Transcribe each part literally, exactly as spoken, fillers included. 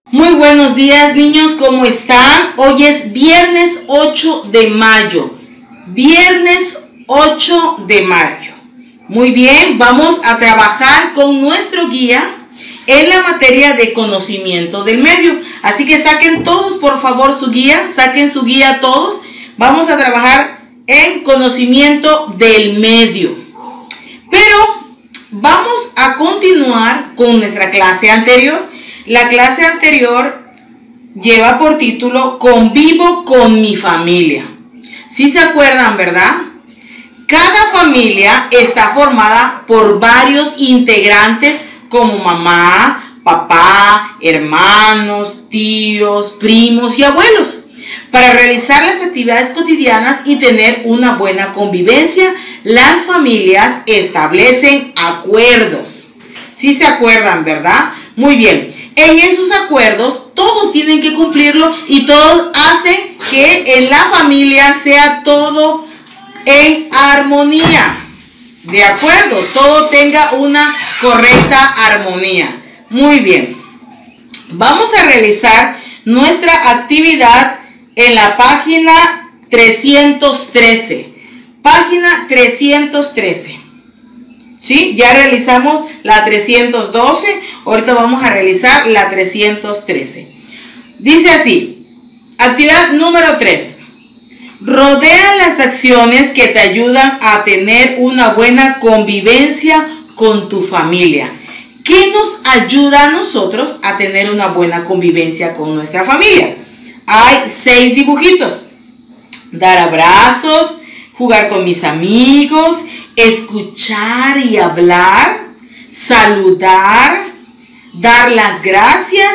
Muy buenos días, niños, ¿cómo están? Hoy es viernes ocho de mayo. Viernes ocho de mayo. Muy bien, vamos a trabajar con nuestro guía en la materia de conocimiento del medio. Así que saquen todos, por favor, su guía. Saquen su guía todos. Vamos a trabajar en conocimiento del medio. Pero vamos a continuar con nuestra clase anterior. La clase anterior lleva por título Convivo con mi familia. ¿Sí se acuerdan, verdad? Cada familia está formada por varios integrantes como mamá, papá, hermanos, tíos, primos y abuelos. Para realizar las actividades cotidianas y tener una buena convivencia, las familias establecen acuerdos. ¿Sí se acuerdan, verdad? Muy bien. En esos acuerdos todos tienen que cumplirlo y todos hacen que en la familia sea todo en armonía. ¿De acuerdo? Todo tenga una correcta armonía. Muy bien. Vamos a realizar nuestra actividad en la página trescientos trece. Página trescientos trece. ¿Sí? Ya realizamos la trescientos doce. Ahorita vamos a realizar la trescientos trece. Dice así. Actividad número tres. Rodea las acciones que te ayudan a tener una buena convivencia con tu familia. ¿Qué nos ayuda a nosotros a tener una buena convivencia con nuestra familia? Hay seis dibujitos. Dar abrazos, jugar con mis amigos, escuchar y hablar, saludar, dar las gracias,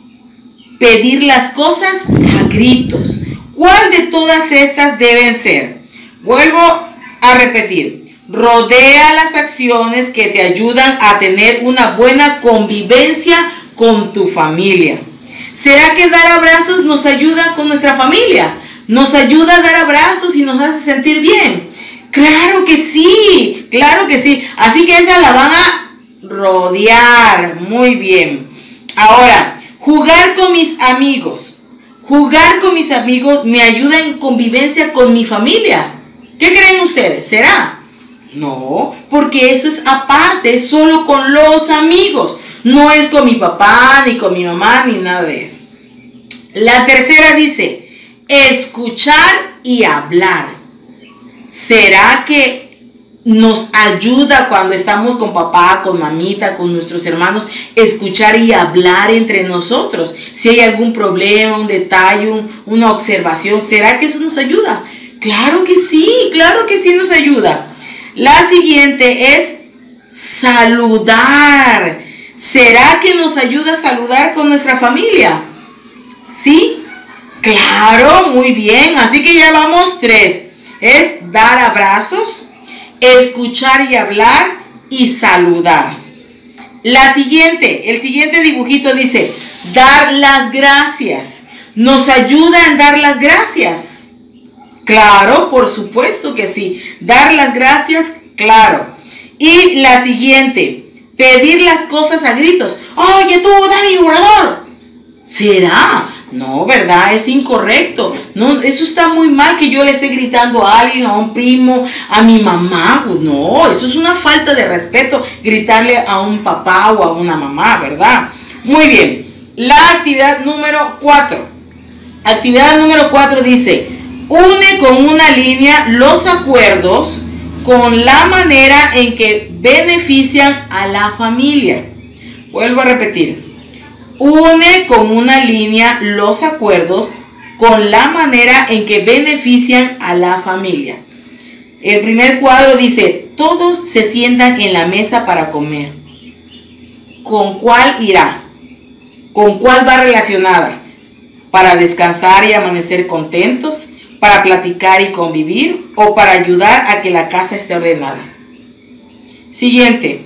pedir las cosas a gritos. ¿Cuál de todas estas deben ser? Vuelvo a repetir. Rodea las acciones que te ayudan a tener una buena convivencia con tu familia. ¿Será que dar abrazos nos ayuda con nuestra familia? ¿Nos ayuda a dar abrazos y nos hace sentir bien? Claro que sí, claro que sí. Así que esa la van a rodear. Muy bien. Ahora, jugar con mis amigos. Jugar con mis amigos me ayuda en convivencia con mi familia. ¿Qué creen ustedes? ¿Será? No, porque eso es aparte, es solo con los amigos. No es con mi papá, ni con mi mamá, ni nada de eso. La tercera dice, escuchar y hablar. ¿Será que nos ayuda cuando estamos con papá, con mamita, con nuestros hermanos, escuchar y hablar entre nosotros? Si hay algún problema, un detalle, un, una observación, ¿será que eso nos ayuda? Claro que sí, claro que sí nos ayuda. La siguiente es saludar. ¿Será que nos ayuda a saludar con nuestra familia? ¿Sí? Claro, muy bien. Así que ya vamos tres. Es dar abrazos, escuchar y hablar y saludar. La siguiente, el siguiente dibujito dice, dar las gracias. ¿Nos ayuda en dar las gracias? Claro, por supuesto que sí. Dar las gracias, claro. Y la siguiente, pedir las cosas a gritos. Oye tú, Dani, borrador. ¿Será? No, ¿verdad? Es incorrecto. No, eso está muy mal que yo le esté gritando a alguien, a un primo, a mi mamá. No, eso es una falta de respeto, gritarle a un papá o a una mamá, ¿verdad? Muy bien. La actividad número cuatro. Actividad número cuatro dice, une con una línea los acuerdos con la manera en que benefician a la familia. Vuelvo a repetir. Une con una línea los acuerdos con la manera en que benefician a la familia. El primer cuadro dice, todos se sientan en la mesa para comer. ¿Con cuál irá? ¿Con cuál va relacionada? ¿Para descansar y amanecer contentos? ¿Para platicar y convivir? ¿O para ayudar a que la casa esté ordenada? Siguiente.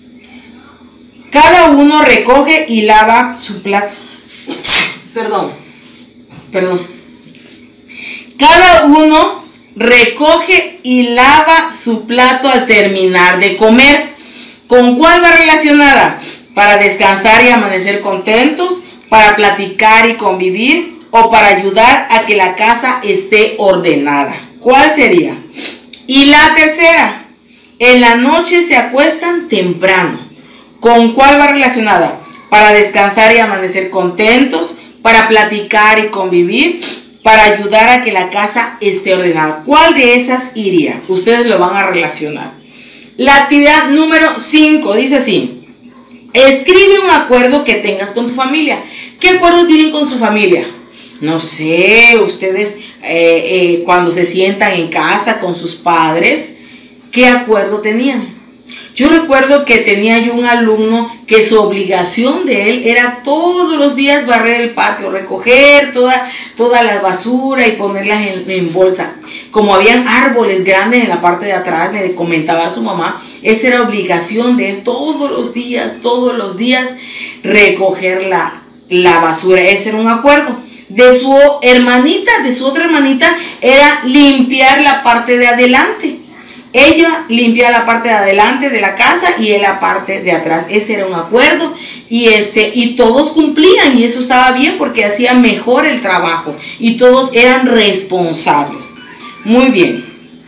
Cada uno recoge y lava su plato. Perdón, perdón. Cada uno recoge y lava su plato al terminar de comer. ¿Con cuál va relacionada? Para descansar y amanecer contentos, para platicar y convivir o para ayudar a que la casa esté ordenada. ¿Cuál sería? Y la tercera, en la noche se acuestan temprano. ¿Con cuál va relacionada? Para descansar y amanecer contentos, para platicar y convivir, para ayudar a que la casa esté ordenada. ¿Cuál de esas iría? Ustedes lo van a relacionar. La actividad número cinco dice así: escribe un acuerdo que tengas con tu familia. ¿Qué acuerdo tienen con su familia? No sé, ustedes eh, eh, cuando se sientan en casa con sus padres, ¿qué acuerdo tenían? Yo recuerdo que tenía yo un alumno que su obligación de él era todos los días barrer el patio, recoger toda, toda la basura y ponerlas en, en bolsa. Como habían árboles grandes en la parte de atrás, me comentaba su mamá, esa era obligación de él todos los días, todos los días recoger la, la basura. Ese era un acuerdo. De su hermanita, de su otra hermanita, era limpiar la parte de adelante. Ella limpiaba la parte de adelante de la casa y él la parte de atrás. Ese era un acuerdo y, este, y todos cumplían y eso estaba bien porque hacía mejor el trabajo y todos eran responsables. Muy bien.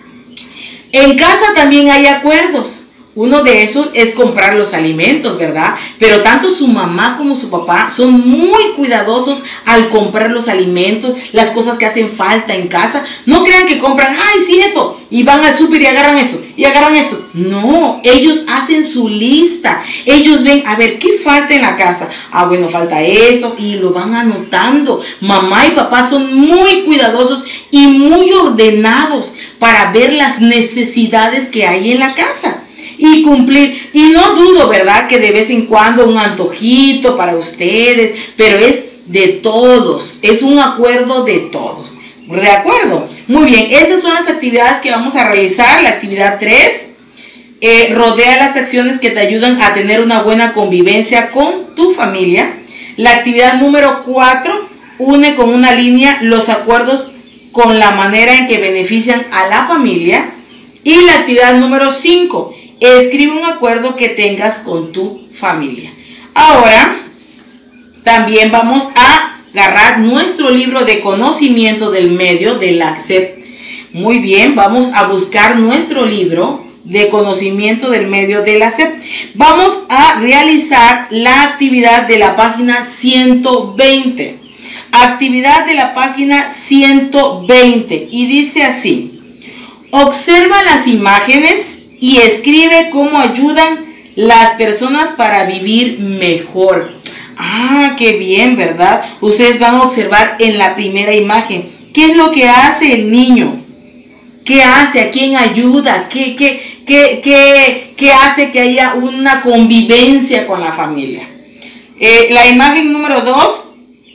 En casa también hay acuerdos. Uno de esos es comprar los alimentos, ¿verdad? Pero tanto su mamá como su papá son muy cuidadosos al comprar los alimentos, las cosas que hacen falta en casa. No crean que compran, ay, sí, esto, y van al súper y agarran esto, y agarran esto. No, ellos hacen su lista. Ellos ven, a ver, ¿qué falta en la casa? Ah, bueno, falta esto, y lo van anotando. Mamá y papá son muy cuidadosos y muy ordenados para ver las necesidades que hay en la casa y cumplir. Y no dudo, ¿verdad?, que de vez en cuando un antojito para ustedes, pero es de todos, es un acuerdo de todos. ¿De acuerdo? Muy bien, esas son las actividades que vamos a realizar. La actividad tres, eh, rodea las acciones que te ayudan a tener una buena convivencia con tu familia. La actividad número cuatro, une con una línea los acuerdos con la manera en que benefician a la familia. Y la actividad número cinco, escribe un acuerdo que tengas con tu familia. Ahora, también vamos a agarrar nuestro libro de conocimiento del medio de la S E P. Muy bien, vamos a buscar nuestro libro de conocimiento del medio de la S E P. Vamos a realizar la actividad de la página ciento veinte. Actividad de la página ciento veinte. Y dice así: observa las imágenes y escribe cómo ayudan las personas para vivir mejor. Ah, qué bien, ¿verdad? Ustedes van a observar en la primera imagen qué es lo que hace el niño. ¿Qué hace? ¿A quién ayuda? ¿Qué, qué, qué, qué, qué hace que haya una convivencia con la familia? Eh, la imagen número dos,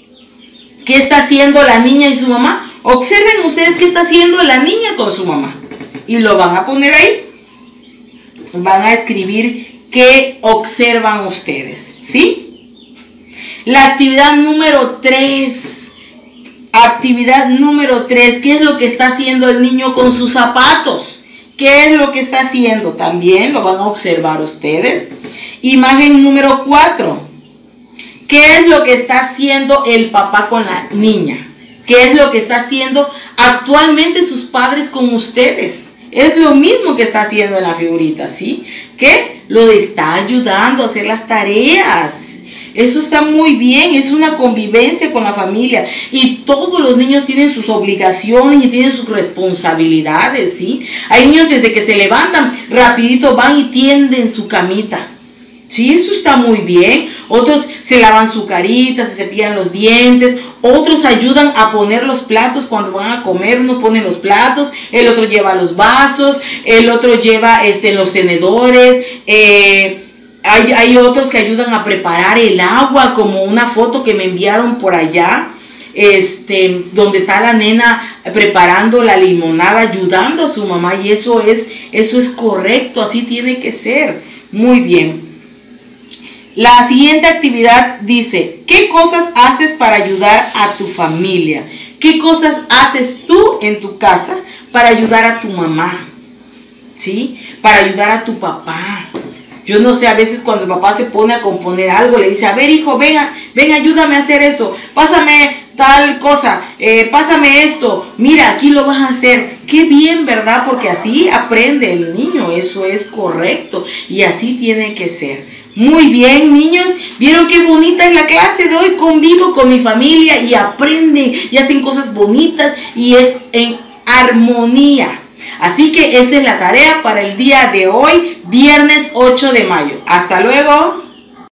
¿qué está haciendo la niña y su mamá? Observen ustedes qué está haciendo la niña con su mamá. Y lo van a poner ahí. Van a escribir qué observan ustedes, ¿sí? La actividad número tres. Actividad número tres. ¿Qué es lo que está haciendo el niño con sus zapatos? ¿Qué es lo que está haciendo? También lo van a observar ustedes. Imagen número cuatro. ¿Qué es lo que está haciendo el papá con la niña? ¿Qué es lo que está haciendo actualmente sus padres con ustedes? Es lo mismo que está haciendo en la figurita, ¿sí? Que lo está ayudando a hacer las tareas. Eso está muy bien, es una convivencia con la familia. Y todos los niños tienen sus obligaciones y tienen sus responsabilidades, ¿sí? Hay niños desde que se levantan, rapidito van y tienden su camita. Sí, eso está muy bien. Otros se lavan su carita, se cepillan los dientes. Otros ayudan a poner los platos cuando van a comer. Uno pone los platos, el otro lleva los vasos, el otro lleva este, los tenedores. Eh, hay, hay otros que ayudan a preparar el agua, como una foto que me enviaron por allá, este, donde está la nena preparando la limonada, ayudando a su mamá. Y eso es, eso es correcto, así tiene que ser. Muy bien. La siguiente actividad dice: ¿qué cosas haces para ayudar a tu familia? ¿Qué cosas haces tú en tu casa para ayudar a tu mamá? ¿Sí? Para ayudar a tu papá. Yo no sé, a veces cuando el papá se pone a componer algo, le dice, a ver hijo, venga, ven, ayúdame a hacer esto, pásame tal cosa, eh, pásame esto, mira, aquí lo vas a hacer. Qué bien, ¿verdad? Porque así aprende el niño, eso es correcto y así tiene que ser. Muy bien, niños, ¿vieron qué bonita es la clase de hoy? Convivo con mi familia y aprenden y hacen cosas bonitas y es en armonía. Así que esa es la tarea para el día de hoy, viernes ocho de mayo. Hasta luego.